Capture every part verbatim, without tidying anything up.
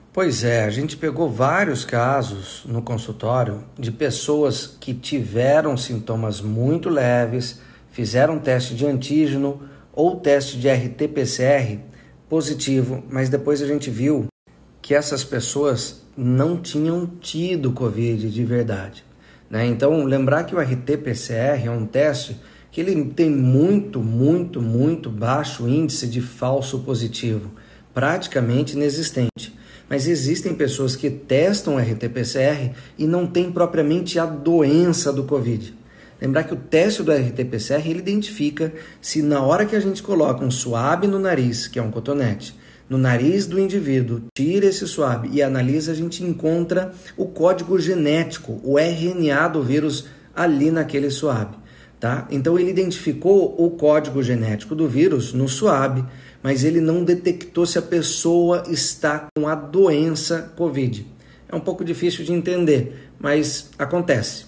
Pois é, a gente pegou vários casos no consultório de pessoas que tiveram sintomas muito leves, fizeram teste de antígeno ou teste de R T P C R positivo, mas depois a gente viu que essas pessoas não tinham tido Covid de verdade, né? Então, lembrar que o R T P C R é um teste que ele tem muito, muito, muito baixo índice de falso positivo, praticamente inexistente. Mas existem pessoas que testam R T P C R e não têm propriamente a doença do Covid. Lembrar que o teste do R T P C R ele identifica se na hora que a gente coloca um suave no nariz, que é um cotonete, no nariz do indivíduo, tira esse suave e analisa, a gente encontra o código genético, o R N A do vírus ali naquele suave. Tá? Então ele identificou o código genético do vírus no suave, mas ele não detectou se a pessoa está com a doença Covid. É um pouco difícil de entender, mas acontece.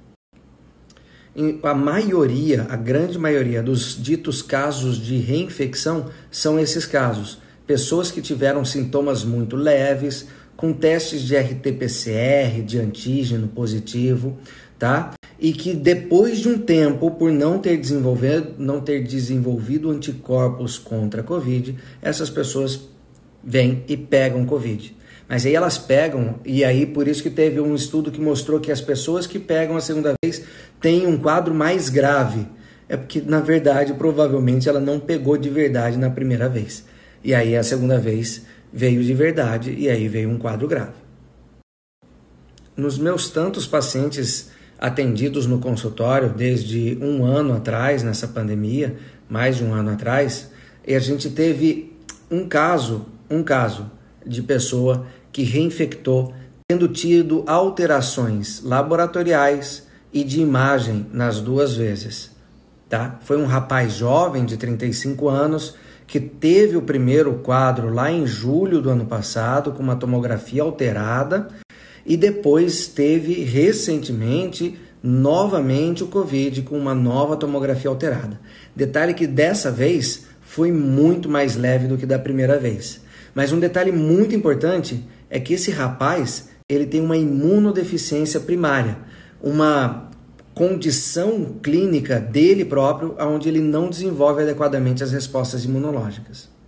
A maioria, a grande maioria dos ditos casos de reinfecção são esses casos. Pessoas que tiveram sintomas muito leves, com testes de R T P C R, de antígeno positivo, tá? E que depois de um tempo, por não ter desenvolvido, não ter desenvolvido anticorpos contra a Covid, essas pessoas vêm e pegam Covid. Mas aí elas pegam, e aí por isso que teve um estudo que mostrou que as pessoas que pegam a segunda vez têm um quadro mais grave. É porque, na verdade, provavelmente ela não pegou de verdade na primeira vez. E aí a segunda vez veio de verdade, e aí veio um quadro grave. Nos meus tantos pacientes atendidos no consultório desde um ano atrás, nessa pandemia, mais de um ano atrás, e a gente teve um caso, um caso de pessoa que reinfectou, tendo tido alterações laboratoriais e de imagem nas duas vezes. Tá? Foi um rapaz jovem de trinta e cinco anos que teve o primeiro quadro lá em julho do ano passado, com uma tomografia alterada, e depois teve recentemente novamente o Covid com uma nova tomografia alterada. Detalhe que dessa vez foi muito mais leve do que da primeira vez. Mas um detalhe muito importante é que esse rapaz ele tem uma imunodeficiência primária, uma condição clínica dele próprio onde ele não desenvolve adequadamente as respostas imunológicas.